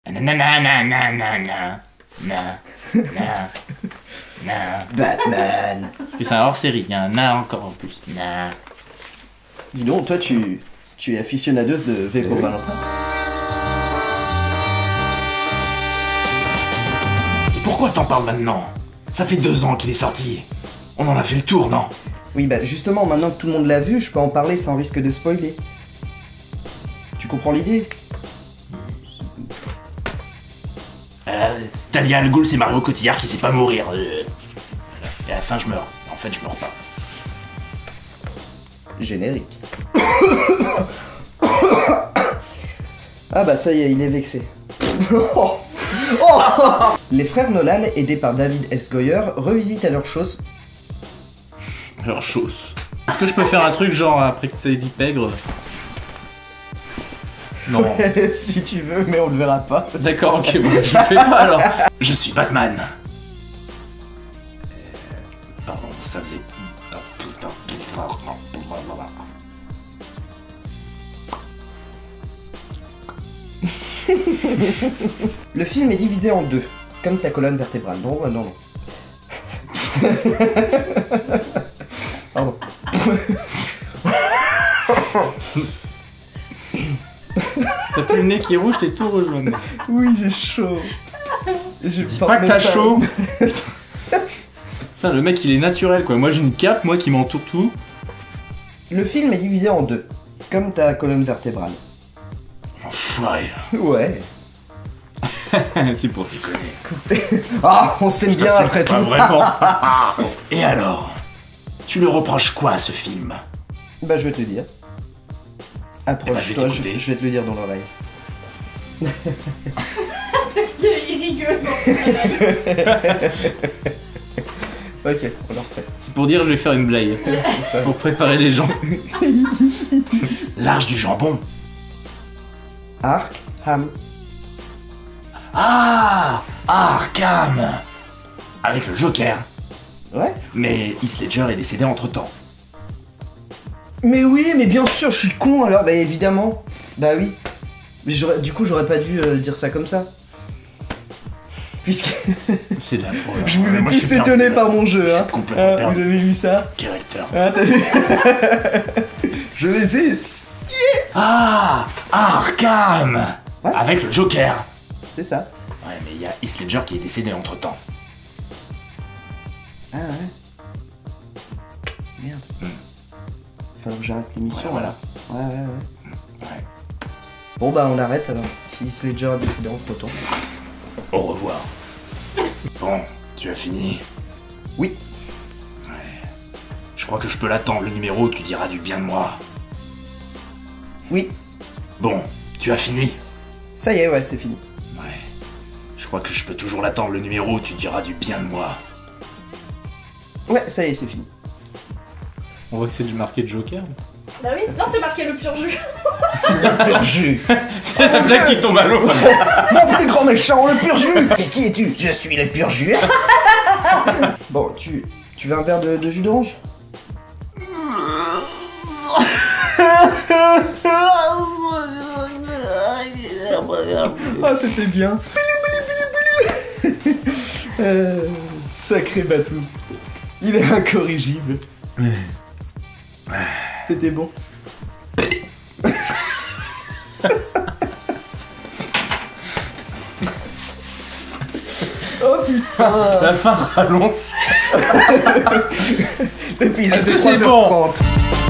Nananana. Batman. Parce que c'est un hors-série, il y a un na encore en plus. Na. Dis donc, toi tu es aficionadeuse de V pour Valentin. Et pourquoi t'en parles maintenant? Ça fait 2 ans qu'il est sorti. On en a fait le tour, non? Oui, bah justement, maintenant que tout le monde l'a vu, je peux en parler sans risque de spoiler. Tu comprends l'idée? Talia Al Ghul, c'est Mario Cotillard qui sait pas mourir. Et à la fin, je meurs. En fait, je meurs pas. Générique. Ah bah ça y est, il est vexé. Les frères Nolan, aidés par David S. Goyer, revisitent à leur chose. Leur chose. Est-ce que je peux faire un truc genre après que t'aies dit pègre? Non. Si tu veux, mais on le verra pas. D'accord, ok, bon, je le fais pas alors. Je suis Batman. Pardon, ça faisait... Oh, putain, tout fort. Le film est divisé en 2, comme ta colonne vertébrale. Non, non, non. Pardon. T'as plus le nez qui est rouge, t'es tout rouge maintenant. Oui, j'ai chaud. Dis pas que t'as chaud. Putain, le mec il est naturel quoi. Moi j'ai une cape, moi qui m'entoure tout. Le film est divisé en 2, comme ta colonne vertébrale. Enfoiré. Ouais. C'est pour déconner. Ah, on s'aime bien après tout. Pas vraiment. Et alors? Tu le reproches quoi à ce film? Bah je vais te le dire. Approche-toi, je vais je vais te le dire dans l'oreille. Il rigole. Ok, on le refait. C'est pour dire je vais faire une blague. C'est ça. Pour préparer les gens. L'Arche du jambon. Arkham. Ah, Arkham. Avec le Joker. Ouais. Mais Heath Ledger est décédé entre temps. Mais oui, mais bien sûr, je suis con alors, bah évidemment. Bah oui. Mais du coup, j'aurais pas dû dire ça comme ça. Puisque C'est de la pro. je vous ai Moi, tous je suis étonné perdu, par mon jeu, je suis hein. complètement perdu. Vous avez vu ça? Caractère. Ah, t'as vu? Je les ai. Ah, Arkham. Ouais. Avec le Joker. C'est ça. Ouais, mais il y a Heath Ledger qui est décédé entre temps. Ah ouais. Merde. Il va falloir que j'arrête l'émission. Voilà. Ouais, ouais, ouais. Ouais. Bon bah on arrête alors. Si Heath Ledger a décidé entre temps. Au revoir. Bon, tu as fini? Oui. Ouais. Je crois que je peux l'attendre, le numéro, tu diras du bien de moi. Oui. Bon, tu as fini? Ça y est, ouais, c'est fini. Ouais. Je crois que je peux toujours l'attendre, le numéro, tu diras du bien de moi. Ouais, ça y est, c'est fini. On voit que c'est du marqué de Joker. Bah oui, non, c'est marqué le pur jus. Le pur jus. C'est la blague qui tombe à l'eau. Mon plus grand méchant, le pur jus. C'est qui es-tu? Je suis le pur jus. Bon, tu veux un verre de jus d'orange? Ah, c'était bien. Sacré Batou. Il est incorrigible. C'était bon. Oh putain. La fin rallonge. L'épisode Est-ce de que c'est 3h30.